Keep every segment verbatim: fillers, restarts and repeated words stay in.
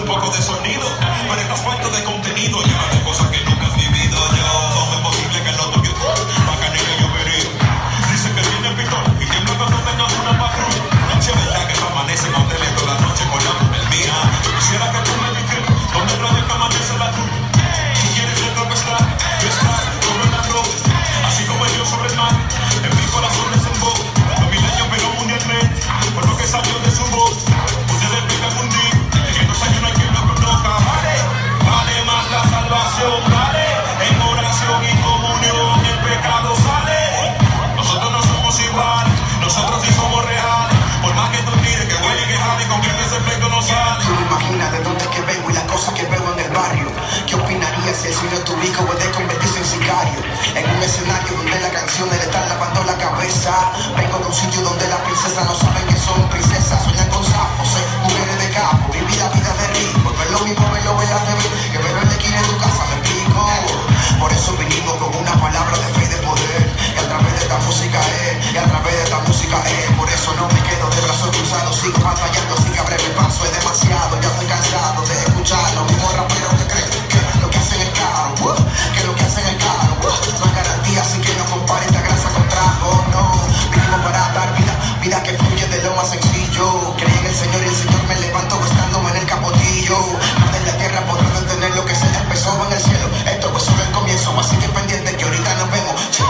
un poco de sonido, pero estás falto de contenido, llena de cosas que nunca has vivido. Yo, ¿cómo es posible que no tuyo? Bacanera yo veré. Dicen que viene el pitón y que luego no tengas una patrulla. Noche verdad que te amanece con tele toda la noche con la mujer mía. Quisiera que tú me dijeras dónde rayo que amanece la tuya. Tú quieres ser rockstar, yo estar sobre la ropa, así como yo sobre el mar. En mi corazón es en voz, no milenio pero mundial red, por lo que salió de su voz. Ustedes pegan un día, que no hay una quien lo conozca. Vale, vale más la salvación, vale. En oración y comunión el pecado sale. Nosotros no somos iguales, nosotros sí somos reales. Por más que tú tires, que huele y que jale, con que ese efecto no sale. Tú no imaginas de dónde es que vengo y las cosas que veo en el barrio. ¿Qué opinarías si el sueño tu hijo puede convertirse en sicario? En un escenario donde las canciones le están lavando la cabeza. Vengo de un sitio donde las princesas no saben que son princesas. Sueñan con sapos, eh, mujeres de capo, vivir la vida de rico. No es lo mismo verlo en la T V que verlo en la esquina de tu casa, me explico. Por eso vinimos con una palabra de fe y de poder. Y a través de esta música es, y a través de esta música es. Por eso no me quedo de brazos cruzados, sigo batallando sin que abre mi paso. Es demasiado, ya estoy cansado de escuchar los mismos raperos que creen que lo que hacen es caro, uh, que lo que hacen es caro, uh, no hay garantía, así que no compare esta grasa con trago, no. Vinimos para dar vida, vida que fluye de lo más sencillo. Creí en el Señor y el Señor me levantó estándome en el capotillo. Nada en la tierra podrá detener lo que se ya empezó en el cielo. Esto pues solo el comienzo, así que pendiente que ahorita nos vemos.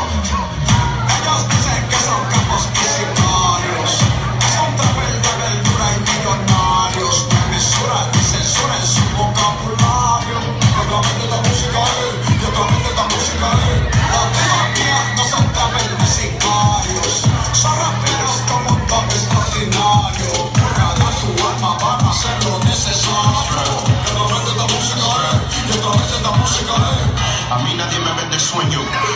Ellos dicen que son capos y sicarios, que son trapel de verdura y millonarios. No hay mesura ni censura en su vocabulario. Y otra vez esta música es, y otra vez esta música es. La vida mía no son trapel ni sicarios, son raperos con un don extraordinario. Por cada su alma van a hacer lo necesario. Y otra vez esta música es, y otra vez esta música es. A mí nadie me vende el sueño.